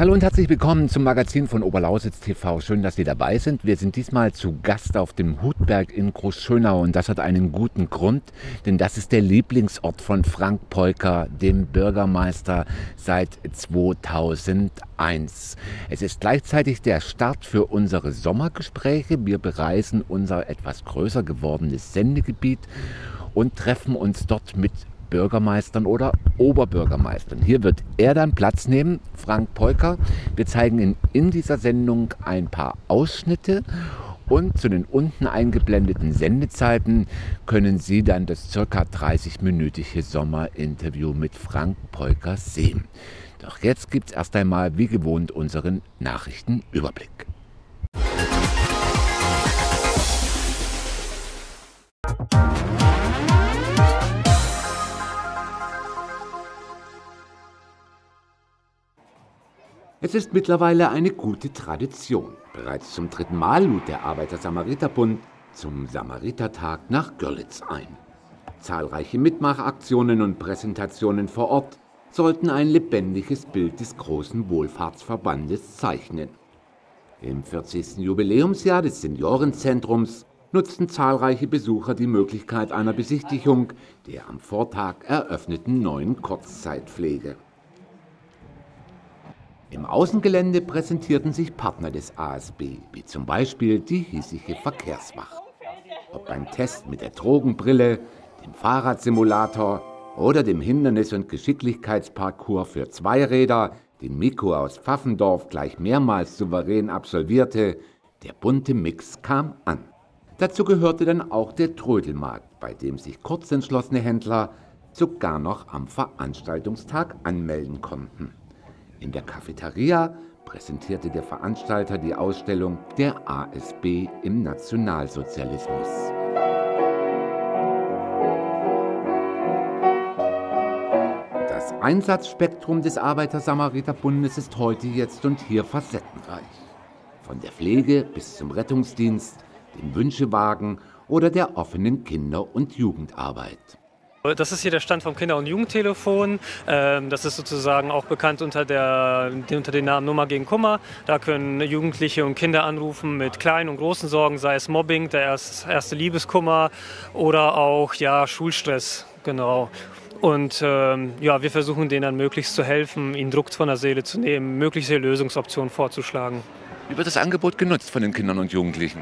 Hallo und herzlich willkommen zum Magazin von Oberlausitz TV. Schön, dass Sie dabei sind. Wir sind diesmal zu Gast auf dem Hutberg in Großschönau und das hat einen guten Grund, denn das ist der Lieblingsort von Frank Peuker, dem Bürgermeister seit 2001. Es ist gleichzeitig der Start für unsere Sommergespräche. Wir bereisen unser etwas größer gewordenes Sendegebiet und treffen uns dort mit Bürgermeistern oder Oberbürgermeistern. Hier wird er dann Platz nehmen, Frank Peuker. Wir zeigen Ihnen in dieser Sendung ein paar Ausschnitte und zu den unten eingeblendeten Sendezeiten können Sie dann das ca. 30-minütige Sommerinterview mit Frank Peuker sehen. Doch jetzt gibt es erst einmal wie gewohnt unseren Nachrichtenüberblick. Es ist mittlerweile eine gute Tradition. Bereits zum 3. Mal lud der Arbeiter-Samariter-Bund zum Samaritertag nach Görlitz ein. Zahlreiche Mitmachaktionen und Präsentationen vor Ort sollten ein lebendiges Bild des großen Wohlfahrtsverbandes zeichnen. Im 40. Jubiläumsjahr des Seniorenzentrums nutzten zahlreiche Besucher die Möglichkeit einer Besichtigung der am Vortag eröffneten neuen Kurzzeitpflege. Im Außengelände präsentierten sich Partner des ASB, wie zum Beispiel die hiesige Verkehrswacht. Ob beim Test mit der Drogenbrille, dem Fahrradsimulator oder dem Hindernis- und Geschicklichkeitsparcours für Zweiräder, den Miko aus Pfaffendorf gleich mehrmals souverän absolvierte, der bunte Mix kam an. Dazu gehörte dann auch der Trödelmarkt, bei dem sich kurzentschlossene Händler sogar noch am Veranstaltungstag anmelden konnten. In der Cafeteria präsentierte der Veranstalter die Ausstellung Der ASB im Nationalsozialismus. Das Einsatzspektrum des Arbeiter-Samariter-Bundes ist heute, jetzt und hier facettenreich. Von der Pflege bis zum Rettungsdienst, dem Wünschewagen oder der offenen Kinder- und Jugendarbeit. Das ist hier der Stand vom Kinder- und Jugendtelefon. Das ist sozusagen auch bekannt unter dem Namen Nummer gegen Kummer. Da können Jugendliche und Kinder anrufen mit kleinen und großen Sorgen, sei es Mobbing, der erste Liebeskummer oder auch Schulstress. Genau. Und wir versuchen denen dann möglichst zu helfen, ihnen Druck von der Seele zu nehmen, mögliche Lösungsoptionen vorzuschlagen. Wie wird das Angebot genutzt von den Kindern und Jugendlichen?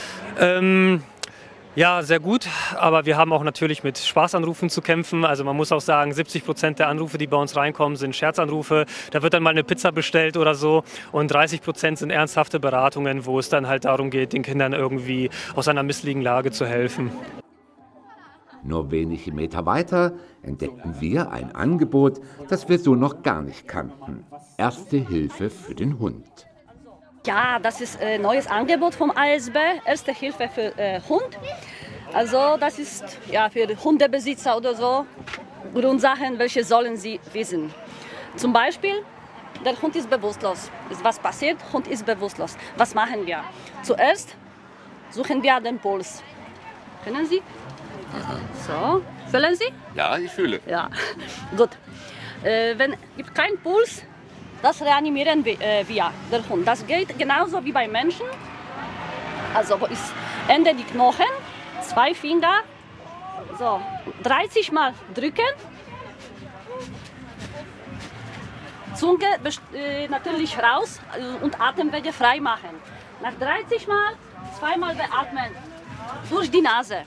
Ja, sehr gut, aber wir haben auch natürlich mit Spaßanrufen zu kämpfen. Also man muss auch sagen, 70% der Anrufe, die bei uns reinkommen, sind Scherzanrufe. Da wird dann mal eine Pizza bestellt oder so und 30% sind ernsthafte Beratungen, wo es dann halt darum geht, den Kindern irgendwie aus einer misslichen Lage zu helfen. Nur wenige Meter weiter entdeckten wir ein Angebot, das wir so noch gar nicht kannten. Erste Hilfe für den Hund. Ja, das ist ein neues Angebot vom ASB, Erste Hilfe für Hund. Also das ist für Hundebesitzer oder so Grundsachen, welche sollen sie wissen. Zum Beispiel, der Hund ist bewusstlos. Was passiert? Hund ist bewusstlos. Was machen wir? Zuerst suchen wir den Puls. Können Sie? Aha. So, fühlen Sie? Ja, ich fühle. Ja, gut. Wenn gibt keinen Puls, das reanimieren wir, der Hund. Das geht genauso wie bei Menschen. Also ist Ende die Knochen, 2 Finger, so 30 Mal drücken. Zunge natürlich raus und Atemwege frei machen. Nach 30 Mal 2-mal beatmen durch die Nase.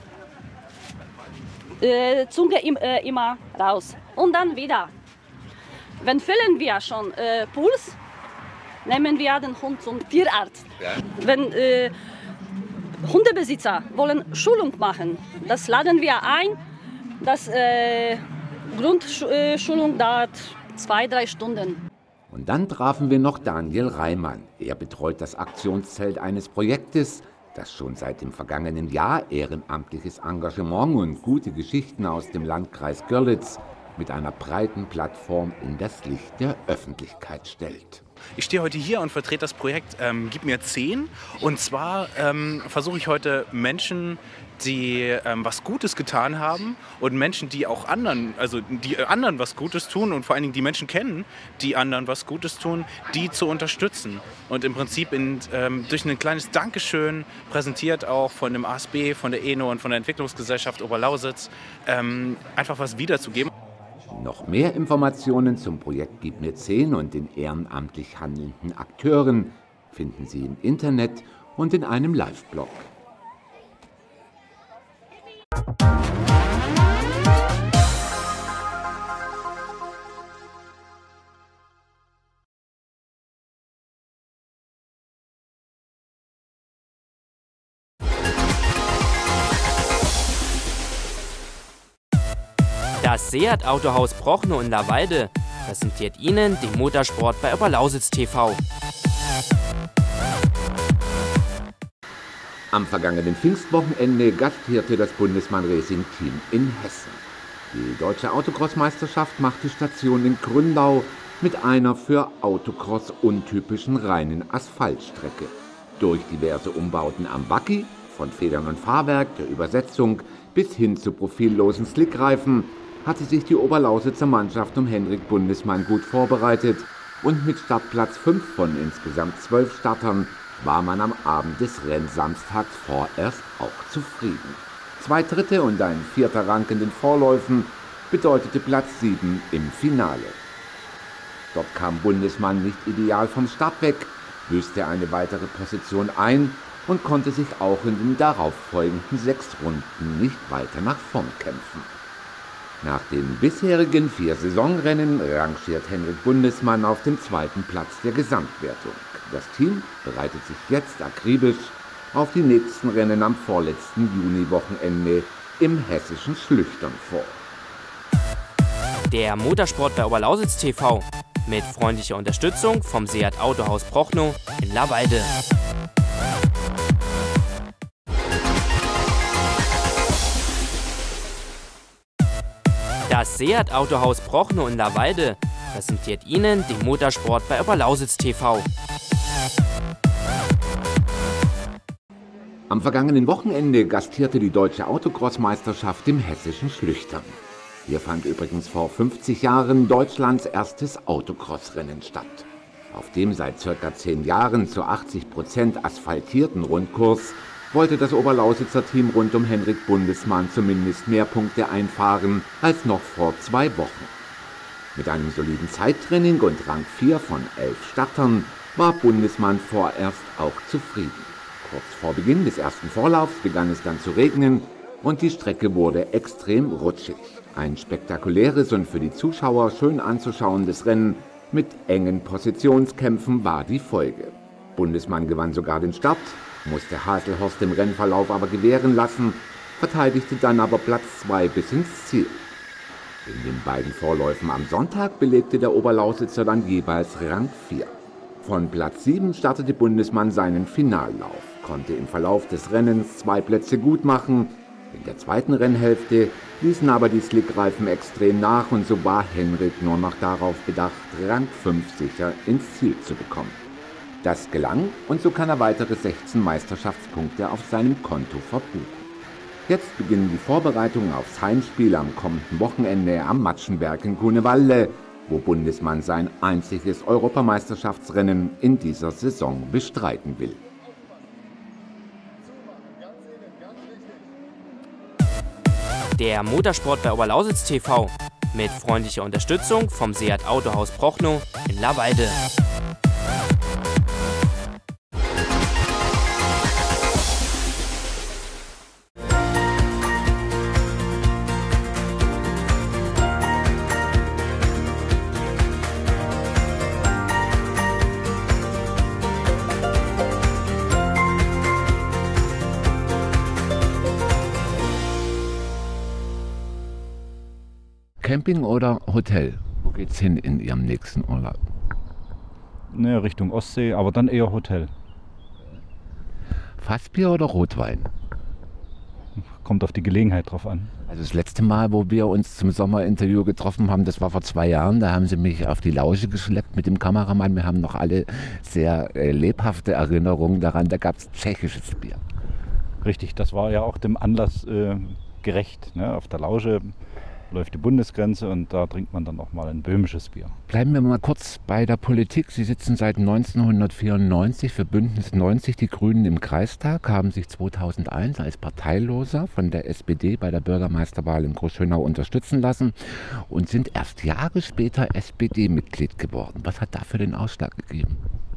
Zunge immer raus und dann wieder. Wenn fühlen wir schon Puls, nehmen wir den Hund zum Tierarzt. Ja. Wenn Hundebesitzer wollen Schulung machen, das laden wir ein. Das Grundschulung dauert 2-3 Stunden. Und dann trafen wir noch Daniel Reimann. Er betreut das Aktionszelt eines Projektes, das schon seit dem vergangenen Jahr ehrenamtliches Engagement und gute Geschichten aus dem Landkreis Görlitz mit einer breiten Plattform in das Licht der Öffentlichkeit stellt. Ich stehe heute hier und vertrete das Projekt Gib mir 10. Und zwar versuche ich heute Menschen, die was Gutes getan haben und Menschen, die auch anderen, also die anderen was Gutes tun und vor allen Dingen die Menschen kennen, die anderen was Gutes tun, die zu unterstützen. Und im Prinzip durch ein kleines Dankeschön, präsentiert auch von dem ASB, von der ENO und von der Entwicklungsgesellschaft Oberlausitz, einfach was wiederzugeben. Noch mehr Informationen zum Projekt Gib mir 10 und den ehrenamtlich handelnden Akteuren finden Sie im Internet und in einem Live-Blog. Das Seat Autohaus Prochnow in Laweide präsentiert Ihnen den Motorsport bei Oberlausitz TV. Am vergangenen Pfingstwochenende gastierte das Bundesmann Racing Team in Hessen. Die deutsche Autocross-Meisterschaft machte Station in Gründau mit einer für Autocross untypischen reinen Asphaltstrecke. Durch diverse Umbauten am Buggy, von Federn und Fahrwerk, der Übersetzung bis hin zu profillosen Slickreifen, hatte sich die Oberlausitzer Mannschaft um Henrik Bundesmann gut vorbereitet und mit Startplatz 5 von insgesamt 12 Startern war man am Abend des Rennsamstags vorerst auch zufrieden. 2 dritte und ein 4. Rang in den Vorläufen bedeutete Platz 7 im Finale. Dort kam Bundesmann nicht ideal vom Start weg, büßte eine weitere Position ein und konnte sich auch in den darauffolgenden 6 Runden nicht weiter nach vorn kämpfen. Nach den bisherigen 4 Saisonrennen rangiert Henrik Bundesmann auf dem 2. Platz der Gesamtwertung. Das Team bereitet sich jetzt akribisch auf die nächsten Rennen am vorletzten Juniwochenende im hessischen Schlüchtern vor. Der Motorsport bei Oberlausitz TV mit freundlicher Unterstützung vom Seat Autohaus Prochnow in Laweide. Das Seat Autohaus Prochnow in Laweide präsentiert Ihnen den Motorsport bei Oberlausitz TV. Am vergangenen Wochenende gastierte die deutsche Autocross-Meisterschaft im hessischen Schlüchtern. Hier fand übrigens vor 50 Jahren Deutschlands erstes Autocross-Rennen statt. Auf dem seit ca. 10 Jahren zu 80% asphaltierten Rundkurs wollte das Oberlausitzer Team rund um Henrik Bundesmann zumindest mehr Punkte einfahren als noch vor 2 Wochen. Mit einem soliden Zeittraining und Rang 4 von 11 Startern war Bundesmann vorerst auch zufrieden. Kurz vor Beginn des ersten Vorlaufs begann es dann zu regnen und die Strecke wurde extrem rutschig. Ein spektakuläres und für die Zuschauer schön anzuschauendes Rennen mit engen Positionskämpfen war die Folge. Bundesmann gewann sogar den Start, musste Haselhorst im Rennverlauf aber gewähren lassen, verteidigte dann aber Platz 2 bis ins Ziel. In den beiden Vorläufen am Sonntag belegte der Oberlausitzer dann jeweils Rang 4. Von Platz 7 startete Bundesmann seinen Finallauf, konnte im Verlauf des Rennens 2 Plätze gut machen. In der zweiten Rennhälfte ließen aber die Slickreifen extrem nach und so war Henrik nur noch darauf bedacht, Rang 5 sicher ins Ziel zu bekommen. Das gelang und so kann er weitere 16 Meisterschaftspunkte auf seinem Konto verbuchen. Jetzt beginnen die Vorbereitungen aufs Heimspiel am kommenden Wochenende am Matschenberg in Grunewalde, wo Bundesmann sein einziges Europameisterschaftsrennen in dieser Saison bestreiten will. Der Motorsport bei Oberlausitz TV mit freundlicher Unterstützung vom Seat Autohaus Prochnow in Laweide. Camping oder Hotel? Wo geht's hin in Ihrem nächsten Urlaub? Naja, Richtung Ostsee, aber dann eher Hotel. Fassbier oder Rotwein? Kommt auf die Gelegenheit drauf an. Also das letzte Mal, wo wir uns zum Sommerinterview getroffen haben, das war vor 2 Jahren. Da haben Sie mich auf die Lausche geschleppt mit dem Kameramann. Wir haben noch alle sehr lebhafte Erinnerungen daran. Da gab es tschechisches Bier. Richtig, das war ja auch dem Anlass gerecht. Ne? Auf der Lausche läuft die Bundesgrenze und da trinkt man dann auch mal ein böhmisches Bier. Bleiben wir mal kurz bei der Politik. Sie sitzen seit 1994 für Bündnis 90 Die Grünen im Kreistag, haben sich 2001 als Parteiloser von der SPD bei der Bürgermeisterwahl in Großschönau unterstützen lassen und sind erst Jahre später SPD-Mitglied geworden. Was hat dafür den Ausschlag gegeben?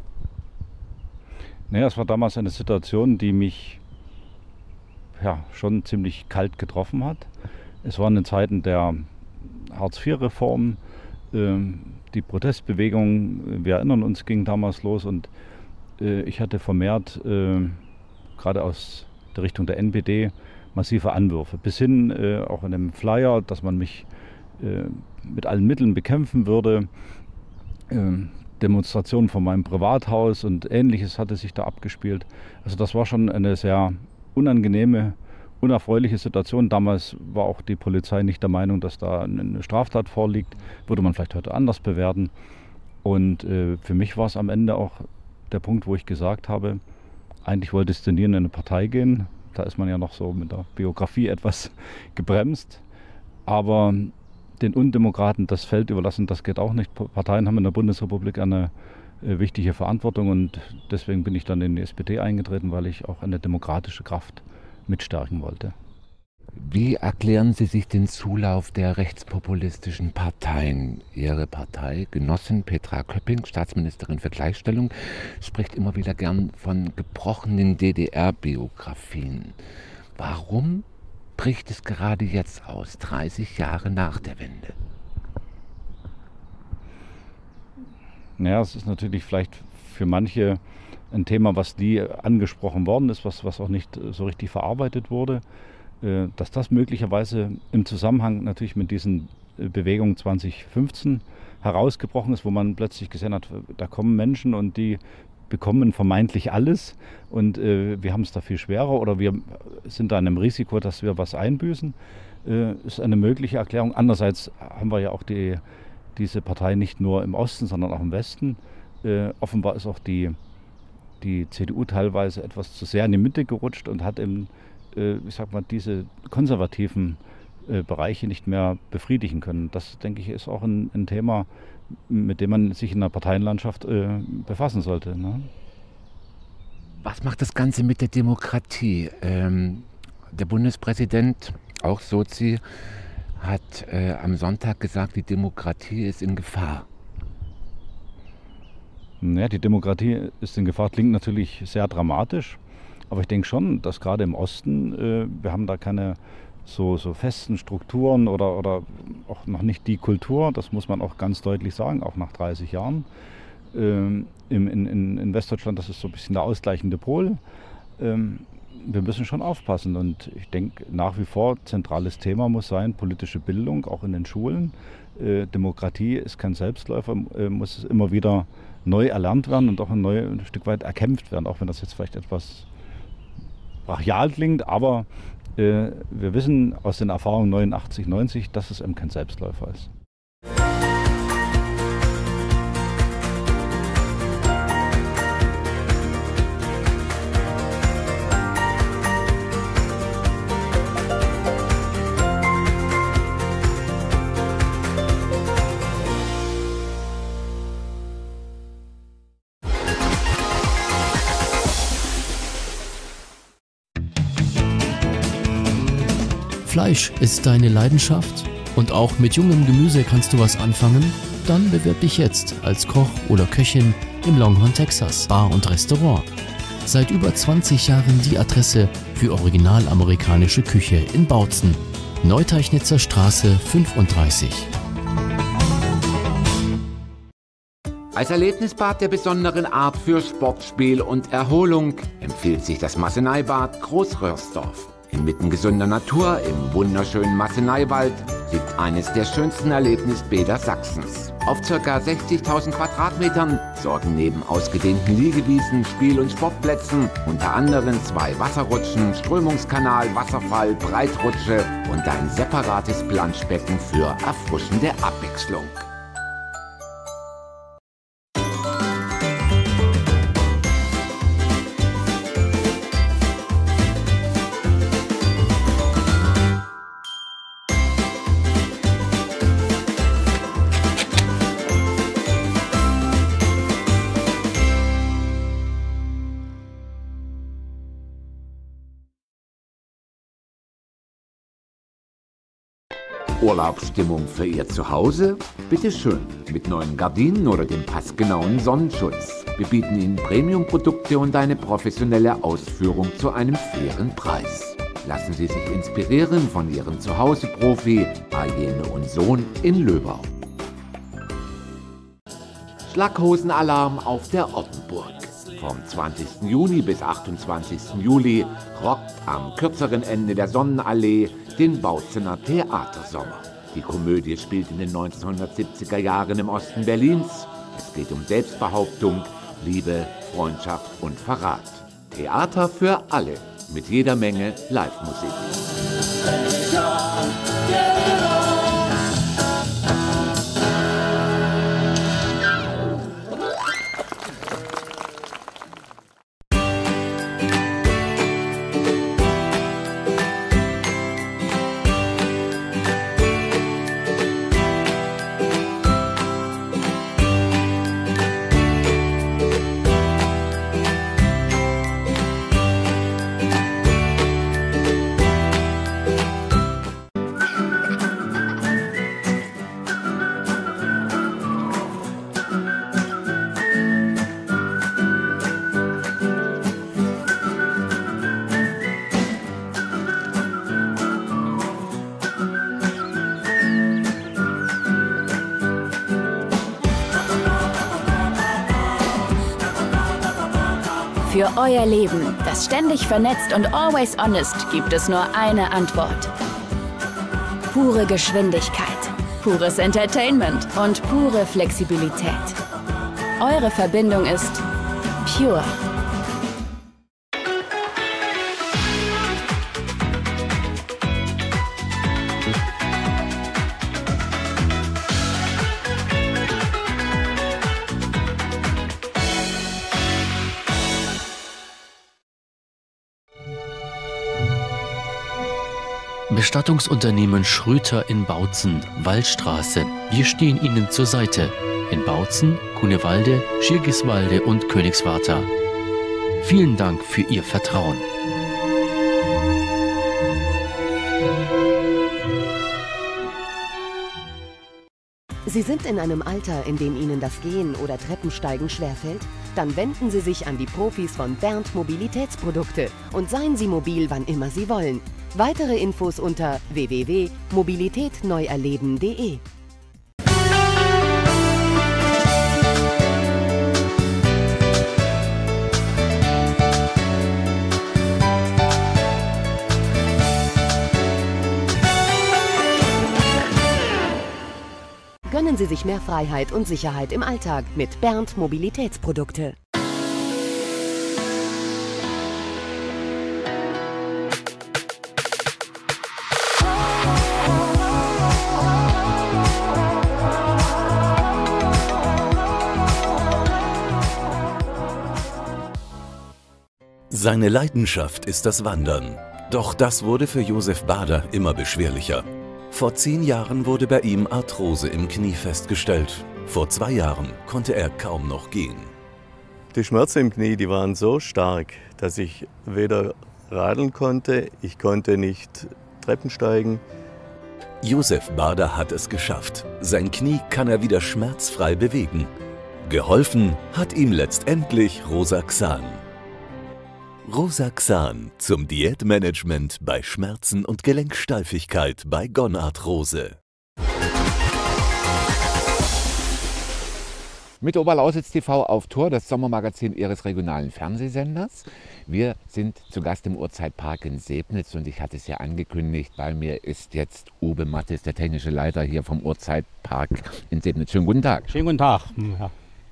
Naja, es war damals eine Situation, die mich schon ziemlich kalt getroffen hat. Es waren in Zeiten der Hartz-IV-Reform, die Protestbewegung, wir erinnern uns, ging damals los und ich hatte vermehrt, gerade aus der Richtung der NPD, massive Anwürfe. Bis hin auch in einem Flyer, dass man mich mit allen Mitteln bekämpfen würde. Demonstrationen vor meinem Privathaus und Ähnliches hatte sich da abgespielt. Also das war schon eine sehr unangenehme, unerfreuliche Situation. Damals war auch die Polizei nicht der Meinung, dass da eine Straftat vorliegt. Würde man vielleicht heute anders bewerten. Und für mich war es am Ende auch der Punkt, wo ich gesagt habe, eigentlich wollte ich in eine Partei gehen. Da ist man ja noch so mit der Biografie etwas gebremst. Aber den Undemokraten das Feld überlassen, das geht auch nicht. Parteien haben in der Bundesrepublik eine wichtige Verantwortung und deswegen bin ich dann in die SPD eingetreten, weil ich auch eine demokratische Kraft mitstärken wollte. Wie erklären Sie sich den Zulauf der rechtspopulistischen Parteien? Ihre Partei, Genossin Petra Köpping, Staatsministerin für Gleichstellung, spricht immer wieder gern von gebrochenen DDR-Biografien. Warum bricht es gerade jetzt aus, 30 Jahre nach der Wende? Ja, es ist natürlich vielleicht für manche ein Thema, was nie angesprochen worden ist, was auch nicht so richtig verarbeitet wurde, dass das möglicherweise im Zusammenhang natürlich mit diesen Bewegungen 2015 herausgebrochen ist, wo man plötzlich gesehen hat, da kommen Menschen und die bekommen vermeintlich alles und wir haben es da viel schwerer oder wir sind da in einem Risiko, dass wir was einbüßen, ist eine mögliche Erklärung. Andererseits haben wir ja auch diese Partei nicht nur im Osten, sondern auch im Westen. Offenbar ist auch die CDU teilweise etwas zu sehr in die Mitte gerutscht und hat eben, diese konservativen Bereiche nicht mehr befriedigen können. Das, denke ich, ist auch ein Thema, mit dem man sich in der Parteienlandschaft befassen sollte. Ne? Was macht das Ganze mit der Demokratie? Der Bundespräsident, auch Sozi, hat am Sonntag gesagt, die Demokratie ist in Gefahr. Ja, die Demokratie ist in Gefahr, klingt natürlich sehr dramatisch, aber ich denke schon, dass gerade im Osten, wir haben da keine so festen Strukturen oder auch noch nicht die Kultur, das muss man auch ganz deutlich sagen, auch nach 30 Jahren. In Westdeutschland, das ist so ein bisschen der ausgleichende Pol. Wir müssen schon aufpassen und ich denke, nach wie vor zentrales Thema muss sein, politische Bildung, auch in den Schulen. Demokratie ist kein Selbstläufer, muss immer wieder neu erlernt werden und auch ein Stück weit erkämpft werden, auch wenn das jetzt vielleicht etwas brachial klingt, aber wir wissen aus den Erfahrungen 89, 90, dass es eben kein Selbstläufer ist. Fleisch ist deine Leidenschaft und auch mit jungem Gemüse kannst du was anfangen? Dann bewirb dich jetzt als Koch oder Köchin im Longhorn Texas Bar und Restaurant. Seit über 20 Jahren die Adresse für original-amerikanische Küche in Bautzen, Neutechnitzer Straße 35. Als Erlebnisbad der besonderen Art für Sport, Spiel und Erholung empfiehlt sich das Masseneibad Großröhrsdorf. Inmitten gesunder Natur im wunderschönen Masseneiwald liegt eines der schönsten Erlebnisbäder Sachsens. Auf ca. 60.000 Quadratmetern sorgen neben ausgedehnten Liegewiesen, Spiel- und Sportplätzen unter anderem 2 Wasserrutschen, Strömungskanal, Wasserfall, Breitrutsche und ein separates Planschbecken für erfrischende Abwechslung. Urlaubsstimmung für Ihr Zuhause? Bitte schön, mit neuen Gardinen oder dem passgenauen Sonnenschutz. Wir bieten Ihnen Premium-Produkte und eine professionelle Ausführung zu einem fairen Preis. Lassen Sie sich inspirieren von Ihrem Zuhause-Profi Ayene und Sohn in Löbau. Schlaghosenalarm auf der Ottenburg. Vom 20. Juni bis 28. Juli rockt am kürzeren Ende der Sonnenallee den Bautzener Theatersommer. Die Komödie spielt in den 1970er Jahren im Osten Berlins. Es geht um Selbstbehauptung, Liebe, Freundschaft und Verrat. Theater für alle, mit jeder Menge Live-Musik. Für euer Leben, das ständig vernetzt und always honest, gibt es nur eine Antwort. Pure Geschwindigkeit, pures Entertainment und pure Flexibilität. Eure Verbindung ist Pure. Bestattungsunternehmen Schröter in Bautzen, Waldstraße. Wir stehen Ihnen zur Seite. In Bautzen, Kunewalde, Schirgiswalde und Königswartha. Vielen Dank für Ihr Vertrauen. Sie sind in einem Alter, in dem Ihnen das Gehen oder Treppensteigen schwerfällt? Dann wenden Sie sich an die Profis von Bernd Mobilitätsprodukte und seien Sie mobil, wann immer Sie wollen. Weitere Infos unter www.mobilitätneuerleben.de. Gönnen Sie sich mehr Freiheit und Sicherheit im Alltag mit Bernd Mobilitätsprodukte. Seine Leidenschaft ist das Wandern. Doch das wurde für Josef Bader immer beschwerlicher. Vor 10 Jahren wurde bei ihm Arthrose im Knie festgestellt. Vor 2 Jahren konnte er kaum noch gehen. Die Schmerzen im Knie, die waren so stark, dass ich weder radeln konnte, ich konnte nicht Treppen steigen. Josef Bader hat es geschafft. Sein Knie kann er wieder schmerzfrei bewegen. Geholfen hat ihm letztendlich Rosaxan. Rosaxan zum Diätmanagement bei Schmerzen und Gelenksteifigkeit bei Gonarthrose. Mit Oberlausitz TV auf Tour, das Sommermagazin Ihres regionalen Fernsehsenders. Wir sind zu Gast im Urzeitpark in Sebnitz und ich hatte es ja angekündigt, bei mir ist jetzt Uwe Mattes, der technische Leiter hier vom Urzeitpark in Sebnitz. Schönen guten Tag. Schönen guten Tag. Ja.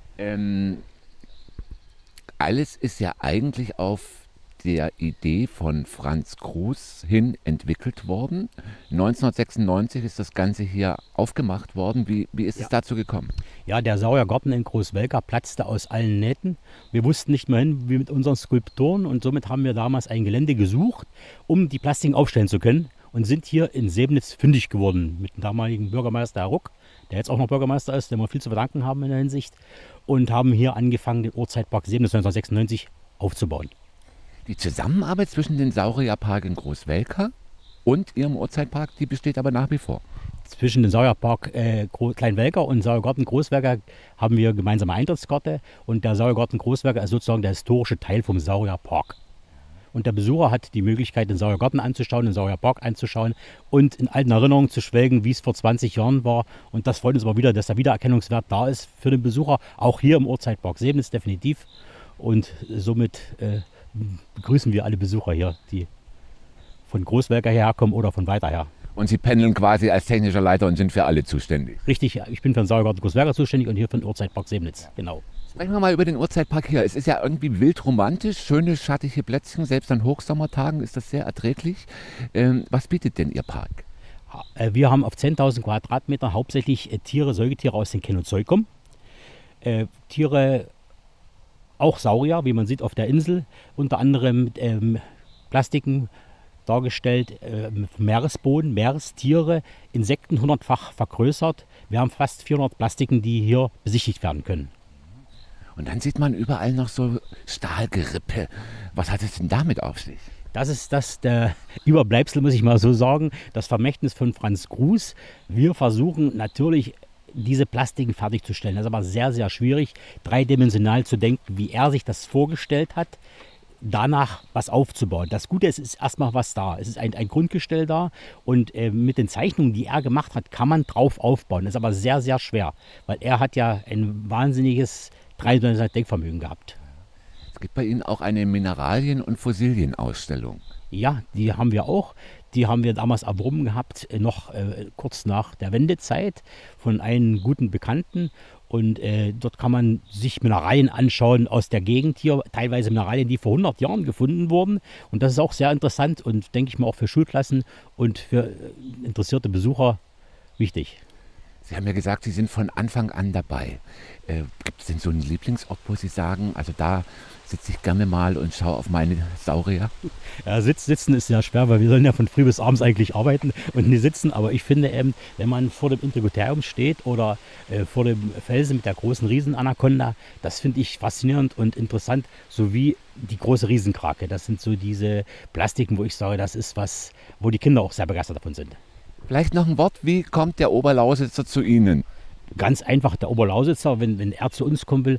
Alles ist ja eigentlich auf der Idee von Franz Kruse hin entwickelt worden. 1996 ist das Ganze hier aufgemacht worden. Wie ist es dazu gekommen? Ja, der Sauriergarten in Großwelker platzte aus allen Nähten. Wir wussten nicht mehr hin, wie mit unseren Skulpturen, und somit haben wir damals ein Gelände gesucht, um die Plastiken aufstellen zu können, und sind hier in Sebnitz fündig geworden mit dem damaligen Bürgermeister Herr Ruck, der jetzt auch noch Bürgermeister ist, dem wir viel zu verdanken haben in der Hinsicht, und haben hier angefangen, den Urzeitpark Sebnitz 1996 aufzubauen. Die Zusammenarbeit zwischen dem Saurierpark in Großwelker und Ihrem Urzeitpark, die besteht aber nach wie vor. Zwischen dem Saurierpark Kleinwelker und Sauriergarten Großwelker haben wir gemeinsame Eintrittskarte, und der Sauriergarten Großwelker ist sozusagen der historische Teil vom Saurierpark. Und der Besucher hat die Möglichkeit, den Sauriergarten anzuschauen, den Saurierpark anzuschauen und in alten Erinnerungen zu schwelgen, wie es vor 20 Jahren war. Und das freut uns aber wieder, dass der Wiedererkennungswert da ist für den Besucher, auch hier im Urzeitpark Sebnitz definitiv. Und somit begrüßen wir alle Besucher hier, die von Großwelker herkommen oder von weiter her. Und Sie pendeln quasi als technischer Leiter und sind für alle zuständig? Richtig, ich bin für den Sauriergarten Großwelker zuständig und hier für den Urzeitpark Sebnitz, genau. Sprechen wir mal über den Urzeitpark hier. Es ist ja irgendwie wild romantisch, schöne schattige Plätzchen, selbst an Hochsommertagen ist das sehr erträglich. Was bietet denn Ihr Park? Wir haben auf 10.000 Quadratmeter hauptsächlich Tiere, Säugetiere aus dem Känozoikum. Tiere, auch Saurier, wie man sieht auf der Insel, unter anderem mit Plastiken dargestellt, Meeresboden, Meerestiere, Insekten 100-fach vergrößert. Wir haben fast 400 Plastiken, die hier besichtigt werden können. Und dann sieht man überall noch so Stahlgerippe. Was hat es denn damit auf sich? Das ist der Überbleibsel, muss ich mal so sagen, das Vermächtnis von Franz Kruse. Wir versuchen natürlich, diese Plastiken fertigzustellen. Das ist aber sehr, sehr schwierig, dreidimensional zu denken, wie er sich das vorgestellt hat, danach was aufzubauen. Das Gute ist, es ist erstmal was da. Es ist ein Grundgestell da, und mit den Zeichnungen, die er gemacht hat, kann man drauf aufbauen. Das ist aber sehr, sehr schwer, weil er hat ja ein wahnsinniges dreidimensionales Denkvermögen gehabt. Es gibt bei Ihnen auch eine Mineralien- und Fossilienausstellung. Ja, die haben wir auch. Die haben wir damals erworben gehabt, noch kurz nach der Wendezeit, von einem guten Bekannten. Und dort kann man sich Mineralien anschauen aus der Gegend hier, teilweise Mineralien, die vor 100 Jahren gefunden wurden. Und das ist auch sehr interessant und, denke ich mal, auch für Schulklassen und für interessierte Besucher wichtig. Sie haben ja gesagt, Sie sind von Anfang an dabei. Gibt es denn so einen Lieblingsort, wo Sie sagen, also da sitze ich gerne mal und schaue auf meine Saurier? Ja, sitzen ist sehr schwer, weil wir sollen ja von früh bis abends eigentlich arbeiten und nicht sitzen. Aber ich finde eben, wenn man vor dem Integuterium steht oder vor dem Felsen mit der großen Riesenanaconda, das finde ich faszinierend und interessant, sowie die große Riesenkrake. Das sind so diese Plastiken, wo ich sage, das ist was, wo die Kinder auch sehr begeistert davon sind. Vielleicht noch ein Wort, wie kommt der Oberlausitzer zu Ihnen? Ganz einfach, der Oberlausitzer, wenn er zu uns kommen will,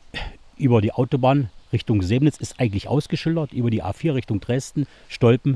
über die Autobahn Richtung Sebnitz ist eigentlich ausgeschildert, über die A4 Richtung Dresden, Stolpen,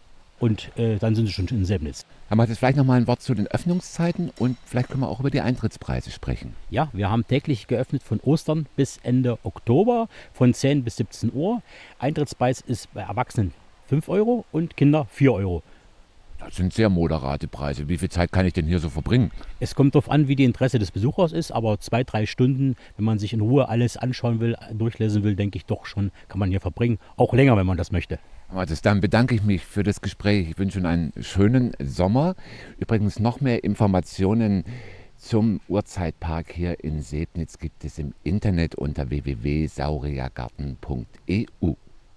und dann sind sie schon in Sebnitz. Haben wir jetzt vielleicht noch mal ein Wort zu den Öffnungszeiten, und vielleicht können wir auch über die Eintrittspreise sprechen. Ja, wir haben täglich geöffnet von Ostern bis Ende Oktober von 10 bis 17 Uhr. Eintrittspreis ist bei Erwachsenen 5 € und Kinder 4 €. Das sind sehr moderate Preise. Wie viel Zeit kann ich denn hier so verbringen? Es kommt darauf an, wie die Interesse des Besuchers ist, aber 2-3 Stunden, wenn man sich in Ruhe alles anschauen will, durchlesen will, denke ich doch schon, kann man hier verbringen. Auch länger, wenn man das möchte. Also dann bedanke ich mich für das Gespräch. Ich wünsche Ihnen einen schönen Sommer. Übrigens noch mehr Informationen zum Urzeitpark hier in Sebnitz gibt es im Internet unter www.sauriergarten.eu.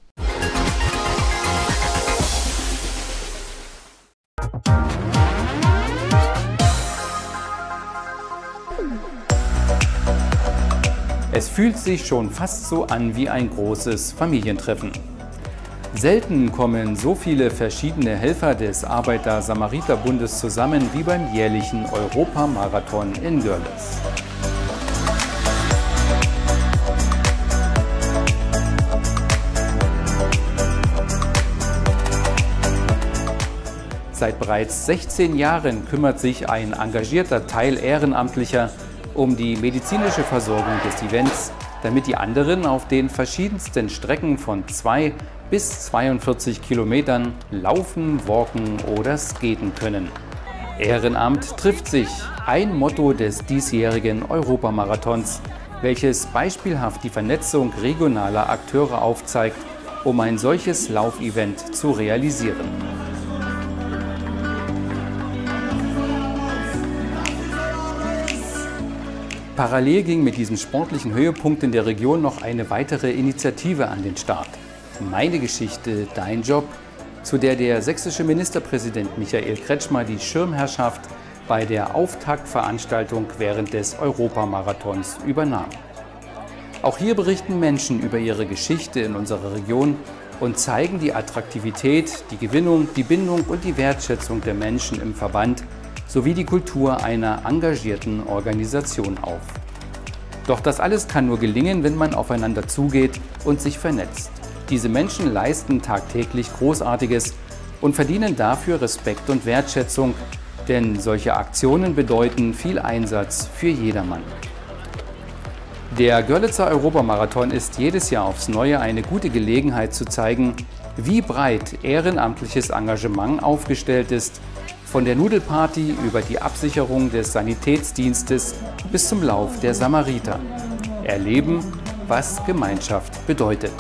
Es fühlt sich schon fast so an wie ein großes Familientreffen. Selten kommen so viele verschiedene Helfer des Arbeiter-Samariter-Bundes zusammen wie beim jährlichen Europamarathon in Görlitz. Seit bereits 16 Jahren kümmert sich ein engagierter Teil Ehrenamtlicher um die medizinische Versorgung des Events, damit die anderen auf den verschiedensten Strecken von 2 bis 42 Kilometern laufen, walken oder skaten können. Ehrenamt trifft sich, ein Motto des diesjährigen Europamarathons, welches beispielhaft die Vernetzung regionaler Akteure aufzeigt, um ein solches Laufevent zu realisieren. Parallel ging mit diesem sportlichen Höhepunkt in der Region noch eine weitere Initiative an den Start. Meine Geschichte, dein Job, zu der der sächsische Ministerpräsident Michael Kretschmer die Schirmherrschaft bei der Auftaktveranstaltung während des Europamarathons übernahm. Auch hier berichten Menschen über ihre Geschichte in unserer Region und zeigen die Attraktivität, die Gewinnung, die Bindung und die Wertschätzung der Menschen im Verband sowie die Kultur einer engagierten Organisation auf. Doch das alles kann nur gelingen, wenn man aufeinander zugeht und sich vernetzt. Diese Menschen leisten tagtäglich Großartiges und verdienen dafür Respekt und Wertschätzung, denn solche Aktionen bedeuten viel Einsatz für jedermann. Der Görlitzer Europamarathon ist jedes Jahr aufs Neue eine gute Gelegenheit zu zeigen, wie breit ehrenamtliches Engagement aufgestellt ist, von der Nudelparty über die Absicherung des Sanitätsdienstes bis zum Lauf der Samariter. Erleben, was Gemeinschaft bedeutet.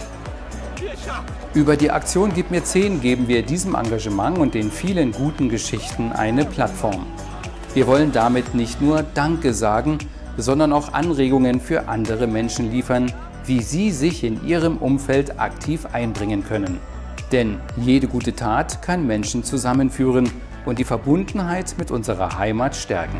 Über die Aktion Gib mir 10 geben wir diesem Engagement und den vielen guten Geschichten eine Plattform. Wir wollen damit nicht nur Danke sagen, sondern auch Anregungen für andere Menschen liefern, wie sie sich in ihrem Umfeld aktiv einbringen können. Denn jede gute Tat kann Menschen zusammenführen und die Verbundenheit mit unserer Heimat stärken.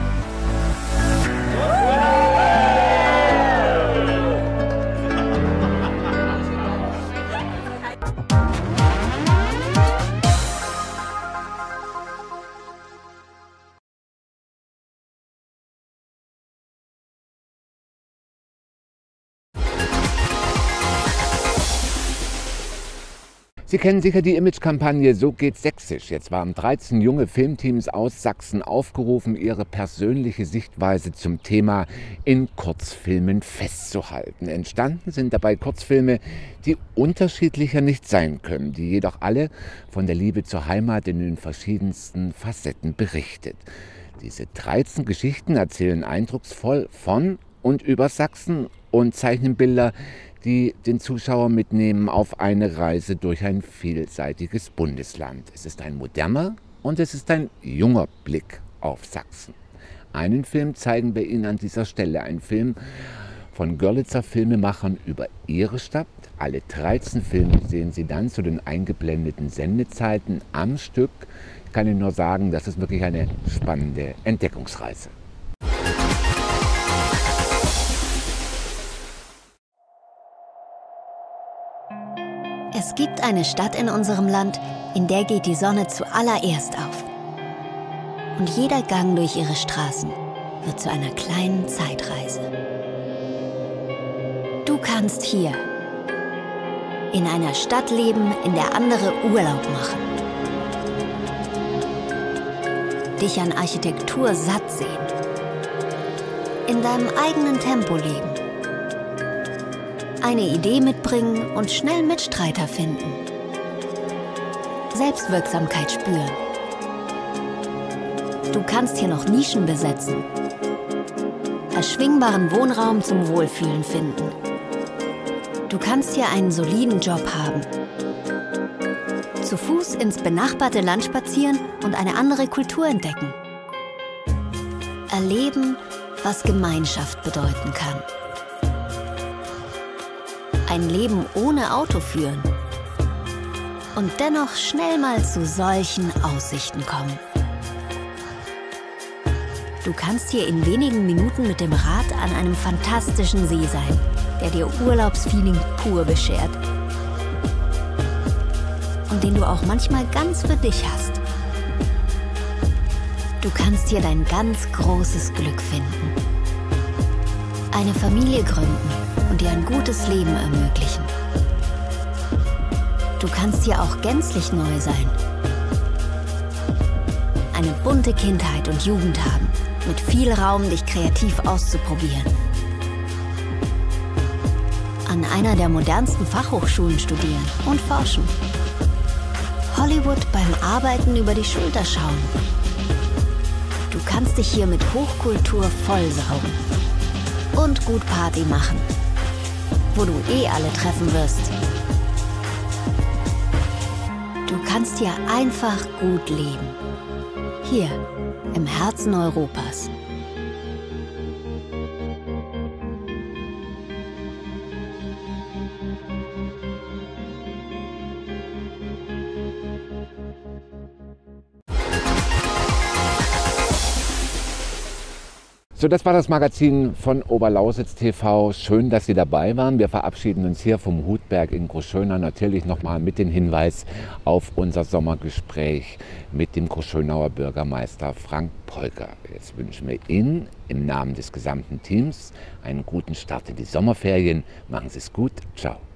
Sie kennen sicher die Imagekampagne So geht's sächsisch. Jetzt waren 13 junge Filmteams aus Sachsen aufgerufen, ihre persönliche Sichtweise zum Thema in Kurzfilmen festzuhalten. Entstanden sind dabei Kurzfilme, die unterschiedlicher nicht sein können, die jedoch alle von der Liebe zur Heimat in den verschiedensten Facetten berichtet. Diese 13 Geschichten erzählen eindrucksvoll von und über Sachsen und zeichnen Bilder, die den Zuschauer mitnehmen auf eine Reise durch ein vielseitiges Bundesland. Es ist ein moderner und es ist ein junger Blick auf Sachsen. Einen Film zeigen wir Ihnen an dieser Stelle, ein Film von Görlitzer Filmemachern über ihre Stadt. Alle 13 Filme sehen Sie dann zu den eingeblendeten Sendezeiten am Stück. Ich kann Ihnen nur sagen, das ist wirklich eine spannende Entdeckungsreise. Es gibt eine Stadt in unserem Land, in der geht die Sonne zuallererst auf. Und jeder Gang durch ihre Straßen wird zu einer kleinen Zeitreise. Du kannst hier in einer Stadt leben, in der andere Urlaub machen. Dich an Architektur satt sehen. In deinem eigenen Tempo leben. Eine Idee mitbringen und schnell Mitstreiter finden. Selbstwirksamkeit spüren. Du kannst hier noch Nischen besetzen. Erschwingbaren Wohnraum zum Wohlfühlen finden. Du kannst hier einen soliden Job haben. Zu Fuß ins benachbarte Land spazieren und eine andere Kultur entdecken. Erleben, was Gemeinschaft bedeuten kann. Ein Leben ohne Auto führen und dennoch schnell mal zu solchen Aussichten kommen. Du kannst hier in wenigen Minuten mit dem Rad an einem fantastischen See sein, der dir Urlaubsfeeling pur beschert und den du auch manchmal ganz für dich hast. Du kannst hier dein ganz großes Glück finden, eine Familie gründen und dir ein gutes Leben ermöglichen. Du kannst hier auch gänzlich neu sein. Eine bunte Kindheit und Jugend haben, mit viel Raum, dich kreativ auszuprobieren. An einer der modernsten Fachhochschulen studieren und forschen. Hollywood beim Arbeiten über die Schulter schauen. Du kannst dich hier mit Hochkultur vollsaugen. Und gut Party machen. Wo du alle treffen wirst. Du kannst hier einfach gut leben. Hier, im Herzen Europas. So, das war das Magazin von Oberlausitz TV. Schön, dass Sie dabei waren. Wir verabschieden uns hier vom Hutberg in Großschönau natürlich nochmal mit dem Hinweis auf unser Sommergespräch mit dem Großschönauer Bürgermeister Frank Polker. Jetzt wünschen wir Ihnen im Namen des gesamten Teams einen guten Start in die Sommerferien. Machen Sie es gut. Ciao.